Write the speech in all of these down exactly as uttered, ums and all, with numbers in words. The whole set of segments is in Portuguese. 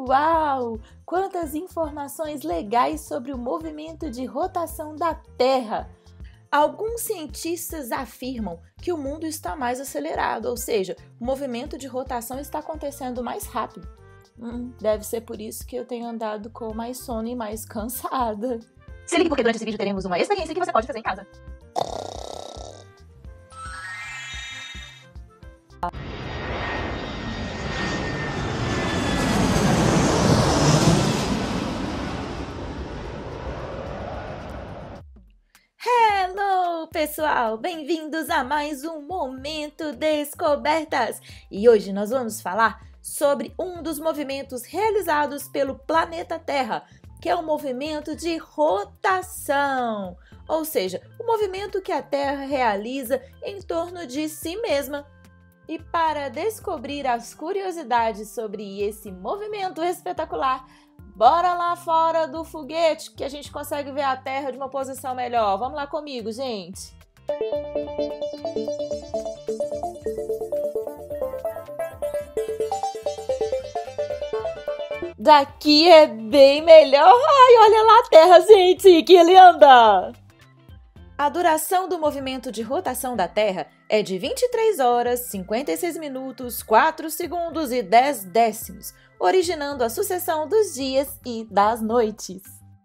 Uau! Quantas informações legais sobre o movimento de rotação da Terra! Alguns cientistas afirmam que o mundo está mais acelerado, ou seja, o movimento de rotação está acontecendo mais rápido. Hum, deve ser por isso que eu tenho andado com mais sono e mais cansada. Se ligue porque durante esse vídeo teremos uma experiência que você pode fazer em casa. Hello, pessoal! Bem-vindos a mais um Momento Descobertas! E hoje nós vamos falar sobre um dos movimentos realizados pelo planeta Terra, que é o movimento de rotação, ou seja, o movimento que a Terra realiza em torno de si mesma. E para descobrir as curiosidades sobre esse movimento espetacular, bora lá fora do foguete que a gente consegue ver a Terra de uma posição melhor. Vamos lá comigo, gente! Daqui é bem melhor. Ai, olha lá a Terra, gente, que linda! A duração do movimento de rotação da Terra é de vinte e três horas, cinquenta e seis minutos, quatro segundos e dez décimos, originando a sucessão dos dias e das noites.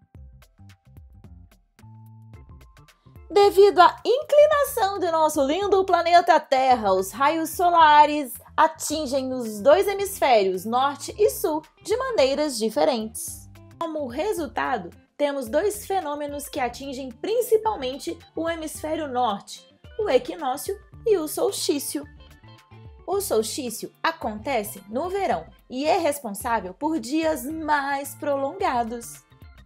Devido à inclinação do nosso lindo planeta Terra, os raios solares atingem os dois hemisférios, norte e sul, de maneiras diferentes. Como resultado, temos dois fenômenos que atingem principalmente o hemisfério norte, o equinócio e o solstício. O solstício acontece no verão e é responsável por dias mais prolongados.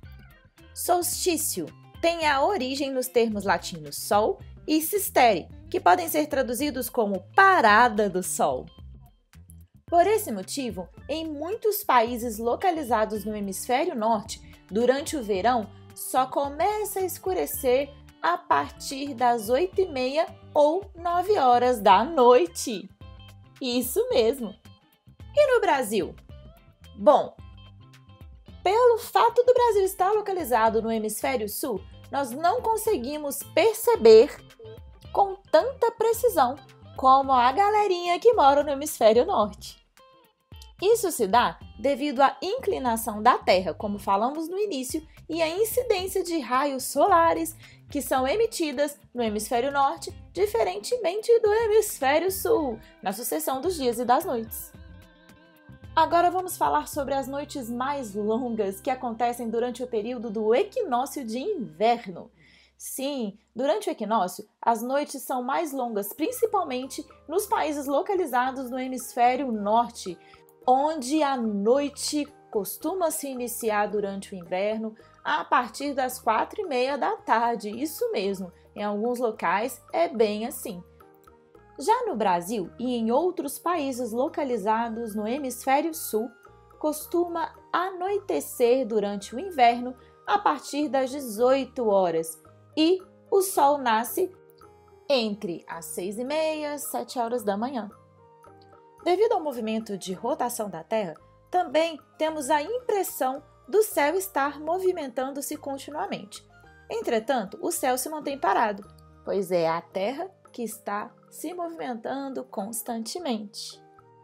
Solstício tem a origem nos termos latinos sol e sistere, que podem ser traduzidos como parada do sol. Por esse motivo, em muitos países localizados no hemisfério norte, durante o verão, só começa a escurecer a partir das oito e meia ou nove horas da noite. Isso mesmo! E no Brasil? Bom, pelo fato do Brasil estar localizado no hemisfério sul, nós não conseguimos perceber com tanta precisão como a galerinha que mora no hemisfério norte. Isso se dá devido à inclinação da Terra, como falamos no início, e à incidência de raios solares que são emitidas no hemisfério norte, diferentemente do hemisfério sul, na sucessão dos dias e das noites. Agora vamos falar sobre as noites mais longas que acontecem durante o período do equinócio de inverno. Sim, durante o equinócio, as noites são mais longas, principalmente nos países localizados no hemisfério norte, onde a noite costuma se iniciar durante o inverno a partir das quatro e meia da tarde. Isso mesmo, em alguns locais é bem assim. Já no Brasil e em outros países localizados no hemisfério sul, costuma anoitecer durante o inverno a partir das dezoito horas e o sol nasce entre as seis e meia e sete horas da manhã. Devido ao movimento de rotação da Terra, também temos a impressão do céu estar movimentando-se continuamente. Entretanto, o céu se mantém parado, pois é a Terra que está se movimentando constantemente.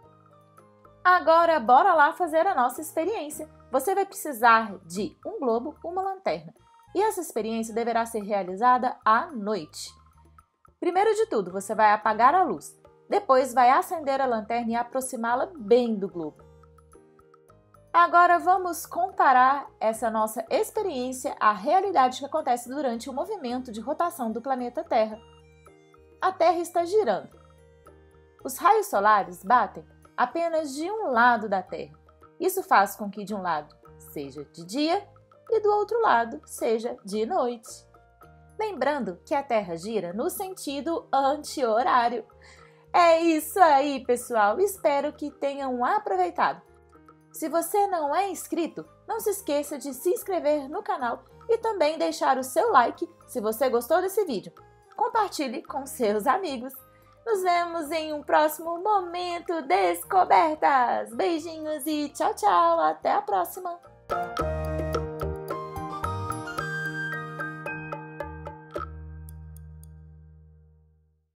Agora, bora lá fazer a nossa experiência. Você vai precisar de um globo, uma lanterna, e essa experiência deverá ser realizada à noite. Primeiro de tudo, você vai apagar a luz. Depois vai acender a lanterna e aproximá-la bem do globo. Agora vamos comparar essa nossa experiência à realidade que acontece durante o movimento de rotação do planeta Terra. A Terra está girando. Os raios solares batem apenas de um lado da Terra. Isso faz com que de um lado seja de dia e do outro lado seja de noite. Lembrando que a Terra gira no sentido anti-horário. É isso aí, pessoal! Espero que tenham aproveitado. Se você não é inscrito, não se esqueça de se inscrever no canal e também deixar o seu like se você gostou desse vídeo. Compartilhe com seus amigos. Nos vemos em um próximo Momento Descobertas. Beijinhos e tchau, tchau. Até a próxima.